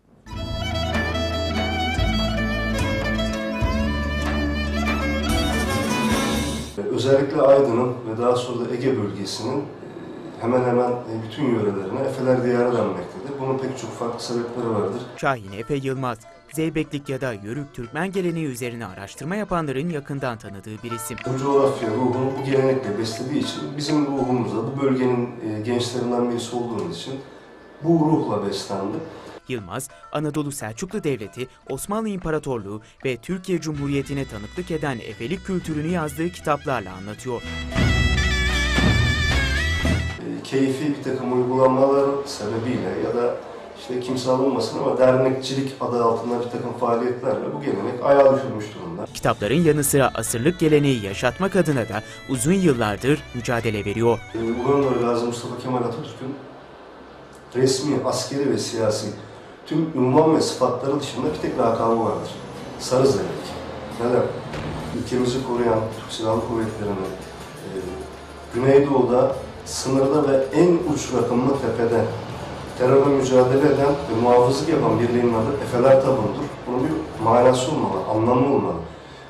Özellikle Aydın'ın ve daha sonra da Ege bölgesinin hemen hemen bütün yörelerine Efeler diyarı denmektedir. Bunun pek çok farklı sebepleri vardır.
Şahin Efe Yılmaz, Zeybeklik ya da Yörük Türkmen geleneği üzerine araştırma yapanların yakından tanıdığı bir isim.
Bu coğrafya ruhunu bu gelenekle beslediği için bizim ruhumuzda bu bölgenin gençlerinden birisi olduğumuz için bu ruhla beslendi.
Yılmaz, Anadolu Selçuklu Devleti, Osmanlı İmparatorluğu ve Türkiye Cumhuriyeti'ne tanıklık eden Efelik kültürünü yazdığı kitaplarla anlatıyor.
Keyfi bir takım uygulamalar sebebiyle ya da işte kimse alınmasın ama dernekçilik adı altında bir takım faaliyetlerle bu gelenek ayağa düşürmüş durumda.
Kitapların yanı sıra asırlık geleneği yaşatmak adına da uzun yıllardır mücadele veriyor.
Ulu Gazi Mustafa Kemal Atatürk'ün resmi, askeri ve siyasi tüm ünvan ve sıfatları dışında bir tek lakabı vardır. Sarı Zeybek. Neden? Ülkemizi koruyan Türk Silahlı Kuvvetleri'ni e, Güneydoğu'da sınırda ve en uç rakımlı tepede terörle mücadele eden ve muhafızlık yapan birliğinin adı Efeler Tabunu'dur. Bunun bir manası olmalı, anlamı olmalı.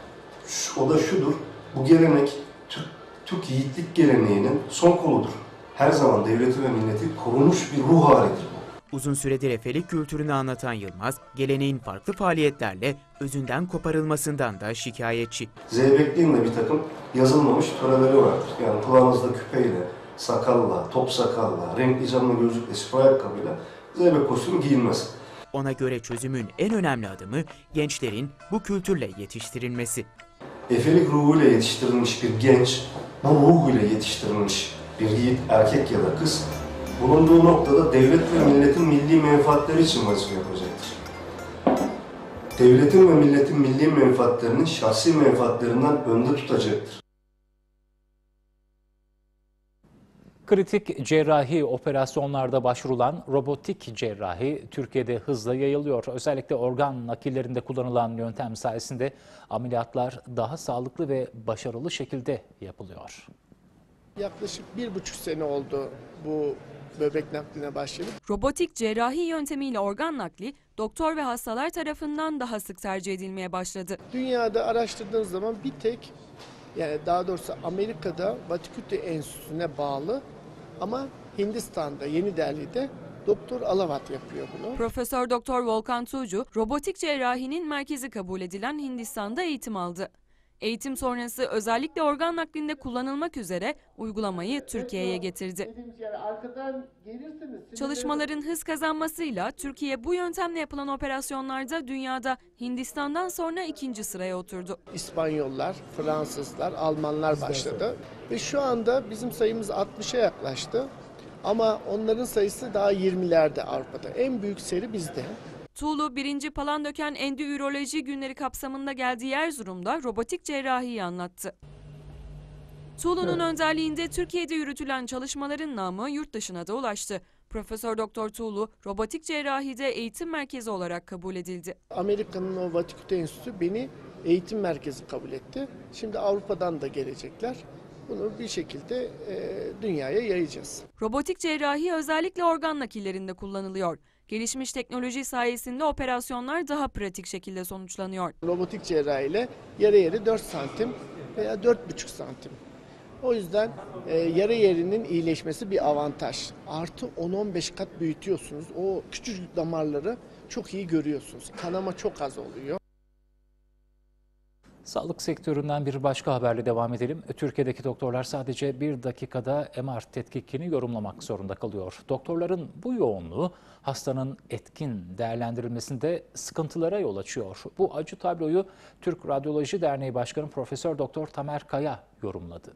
Şu, o da şudur, bu gelenek Türk, Türk yiğitlik geleneğinin son koludur. her zaman devleti ve milleti korunmuş bir ruh halidir bu.
Uzun süredir efelik kültürünü anlatan Yılmaz, geleneğin farklı faaliyetlerle özünden koparılmasından da şikayetçi.
Zeybekliğin de bir takım yazılmamış töreleri vardır. Yani kulağınızda küpeyle, sakalla, top sakalla, renkli camlı gözlükle, spor ayakkabıyla zeybek kostümü giyilmez.
Ona göre çözümün en önemli adımı gençlerin bu kültürle yetiştirilmesi.
Efelik ruhuyla yetiştirilmiş bir genç, bu ruhuyla yetiştirilmiş bir yiğit, erkek ya da kız, bulunduğu noktada devlet ve milletin milli menfaatleri için vazife yapacaktır. Devletin ve milletin milli menfaatlerini şahsi menfaatlerinden önde tutacaktır.
Kritik cerrahi operasyonlarda başvurulan robotik cerrahi Türkiye'de hızla yayılıyor. Özellikle organ nakillerinde kullanılan yöntem sayesinde ameliyatlar daha sağlıklı ve başarılı şekilde yapılıyor.
Yaklaşık bir buçuk sene oldu bu böbrek nakline başladık.
Robotik cerrahi yöntemiyle organ nakli doktor ve hastalar tarafından daha sık tercih edilmeye başladı.
Dünyada araştırdığınız zaman bir tek, yani daha doğrusu Amerika'da Vatikütte Enstitüsü'ne bağlı ama Hindistan'da, Yeni Delhi'de Doktor Alavat yapıyor bunu.
Profesör Doktor Volkan Tuğcu, robotik cerrahinin merkezi kabul edilen Hindistan'da eğitim aldı. Eğitim sonrası özellikle organ naklinde kullanılmak üzere uygulamayı Türkiye'ye getirdi. Çalışmaların hız kazanmasıyla Türkiye bu yöntemle yapılan operasyonlarda dünyada Hindistan'dan sonra ikinci sıraya oturdu.
İspanyollar, Fransızlar, Almanlar başladı ve şu anda bizim sayımız altmışa yaklaştı ama onların sayısı daha yirmilerde Avrupa'da. En büyük seri bizde.
Tuğlu birinci Palandöken Endüüroloji Günleri kapsamında geldiği Erzurum'da robotik cerrahiyi anlattı. Tuğlu'nun evet. önderliğinde Türkiye'de yürütülen çalışmaların namı yurt dışına da ulaştı. Profesör Doktor Tuğlu, robotik cerrahide eğitim merkezi olarak kabul edildi.
Amerika'nın o Vatikütte Enstitüsü beni eğitim merkezi kabul etti. Şimdi Avrupa'dan da gelecekler. Bunu bir şekilde e, dünyaya yayacağız.
Robotik cerrahi özellikle organ nakillerinde kullanılıyor. Gelişmiş teknoloji sayesinde operasyonlar daha pratik şekilde sonuçlanıyor.
Robotik cerrahi ile yara yeri dört santim veya dört buçuk santim. O yüzden e, yara yerinin iyileşmesi bir avantaj. Artı on on beş kat büyütüyorsunuz. O küçücük damarları çok iyi görüyorsunuz. Kanama çok az oluyor.
Sağlık sektöründen bir başka haberle devam edelim. Türkiye'deki doktorlar sadece bir dakikada M R tetkikini yorumlamak zorunda kalıyor. Doktorların bu yoğunluğu hastanın etkin değerlendirilmesinde sıkıntılara yol açıyor. Bu acı tabloyu Türk Radyoloji Derneği Başkanı Profesör Doktor Tamer Kaya yorumladı.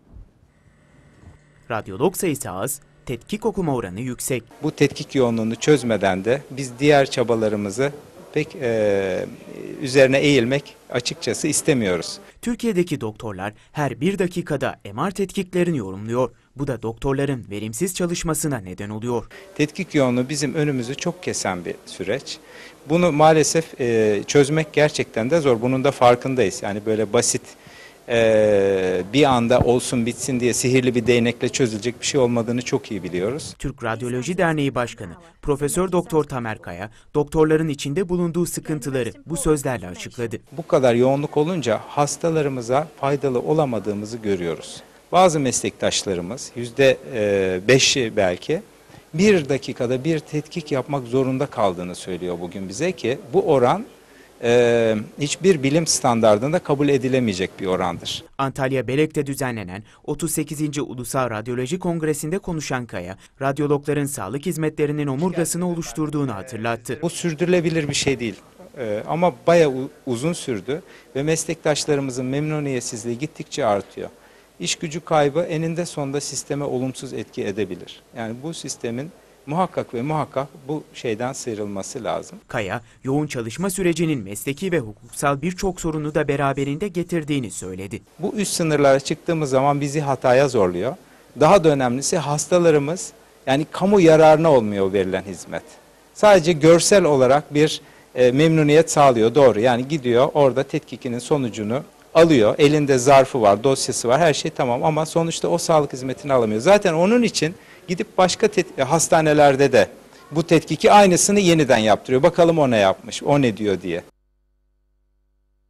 Radyolog sayısı az, tetkik okuma oranı yüksek.
Bu tetkik yoğunluğunu çözmeden de biz diğer çabalarımızı pek e, üzerine eğilmek açıkçası istemiyoruz.
Türkiye'deki doktorlar her bir dakikada M R tetkiklerini yorumluyor. Bu da doktorların verimsiz çalışmasına neden oluyor.
Tetkik yoğunluğu bizim önümüzü çok kesen bir süreç. Bunu maalesef e, çözmek gerçekten de zor. Bunun da farkındayız. Yani böyle basit e, bir anda olsun bitsin diye sihirli bir değnekle çözülecek bir şey olmadığını çok iyi biliyoruz.
Türk Radyoloji Derneği Başkanı Profesör Doktor Tamer Kaya, doktorların içinde bulunduğu sıkıntıları bu sözlerle açıkladı.
Bu kadar yoğunluk olunca hastalarımıza faydalı olamadığımızı görüyoruz. Bazı meslektaşlarımız yüzde beşi belki bir dakikada bir tetkik yapmak zorunda kaldığını söylüyor bugün bize ki bu oran e, hiçbir bilim standardında kabul edilemeyecek bir orandır.
Antalya Belek'te düzenlenen otuz sekizinci Ulusal Radyoloji Kongresi'nde konuşan Kaya, radyologların sağlık hizmetlerinin omurgasını oluşturduğunu hatırlattı.
Bu sürdürülebilir bir şey değil. Ee, ama bayağı uzun sürdü ve meslektaşlarımızın memnuniyetsizliği gittikçe artıyor. İş gücü kaybı eninde sonunda sisteme olumsuz etki edebilir. Yani bu sistemin muhakkak ve muhakkak bu şeyden sıyrılması lazım.
Kaya, yoğun çalışma sürecinin mesleki ve hukuksal birçok sorunu da beraberinde getirdiğini söyledi.
Bu üst sınırlara çıktığımız zaman bizi hataya zorluyor. Daha da önemlisi hastalarımız, yani kamu yararına olmuyor verilen hizmet. Sadece görsel olarak bir e, memnuniyet sağlıyor, doğru. Yani gidiyor orada tetkikinin sonucunu alıyor, elinde zarfı var, dosyası var, her şey tamam ama sonuçta o sağlık hizmetini alamıyor. Zaten onun için gidip başka hastanelerde de bu tetkiki aynısını yeniden yaptırıyor. Bakalım o ne yapmış, o ne diyor diye.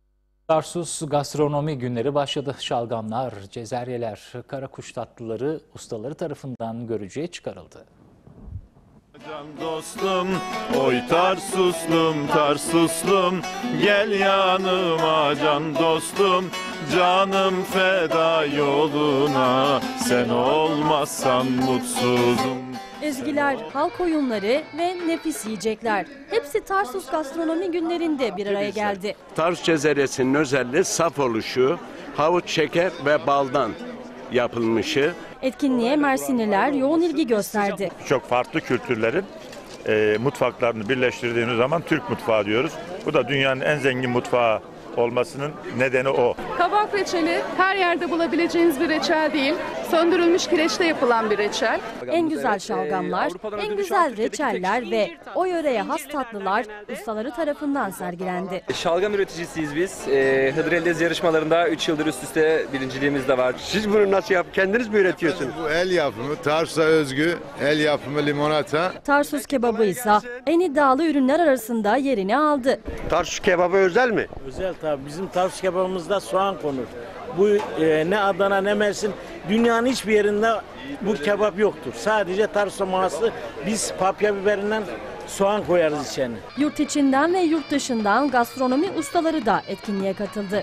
Tarsus gastronomi günleri başladı. Şalgamlar, cezeryeler, karakuş tatlıları ustaları tarafından görücüye çıkarıldı.
Can dostum, oy Tarsuslum, Tarsuslum, gel yanıma can dostum, canım feda yoluna, sen olmazsan mutsuzum.
Ezgiler, halk oyunları ve nefis yiyecekler. Hepsi Tarsus gastronomi günlerinde bir araya geldi.
Tarsus cezeryesinin özelliği saf oluşu, havuç, şeker ve baldan yapılmışı.
Etkinliğe Mersinliler yoğun ilgi gösterdi.
Çok farklı kültürlerin e, mutfaklarını birleştirdiğimiz zaman Türk mutfağı diyoruz. Bu da dünyanın en zengin mutfağı olmasının nedeni o.
Kabak reçeli her yerde bulabileceğiniz bir reçel değil. Söndürülmüş kireçte yapılan bir reçel.
En güzel şalgamlar, en güzel reçeller ve o yöreye has tatlılar ustaları tarafından sergilendi.
Şalgam üreticisiyiz biz. Ee, Hıdır Ellez yarışmalarında üç yıldır üst üste birinciliğimiz de var.
Siz bunu nasıl yap? Kendiniz mi üretiyorsunuz?
Bu el yapımı, Tarsus'a özgü el yapımı limonata.
Tarsus kebabı ise en iddialı ürünler arasında yerini aldı.
Tarsus kebabı özel mi?
Özel tabii. Bizim Tarsus kebabımızda soğan konur. Bu e, ne Adana ne Mersin, dünyanın hiçbir yerinde bu kebap yoktur. Sadece Tarsus'a mahası, biz papya biberinden soğan koyarız içine.
Yurt içinden ve yurt dışından gastronomi ustaları da etkinliğe katıldı.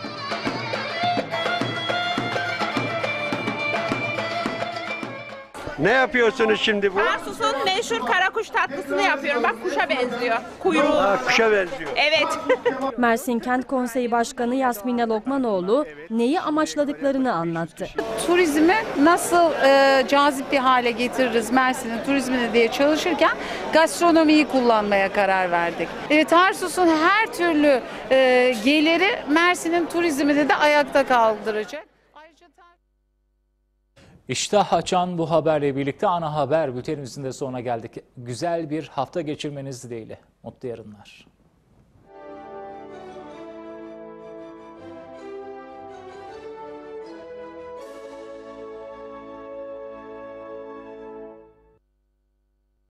Ne yapıyorsunuz şimdi bu?
Tarsus'un meşhur karakuş tatlısını yapıyorum. Bak kuşa benziyor. Kuyruğu.
Aa, kuşa benziyor.
Evet.
Mersin Kent Konseyi Başkanı Yasmine Lokmanoğlu neyi amaçladıklarını anlattı.
Turizmi nasıl e, cazip bir hale getiririz Mersin'in turizmini diye çalışırken gastronomiyi kullanmaya karar verdik. E, Tarsus'un her türlü e, geliri Mersin'in turizmini de ayakta kaldıracak.
İştah açan bu haberle birlikte ana haber bültenimizin de sonuna geldik. Güzel bir hafta geçirmeniz dileğiyle. Mutlu yarınlar.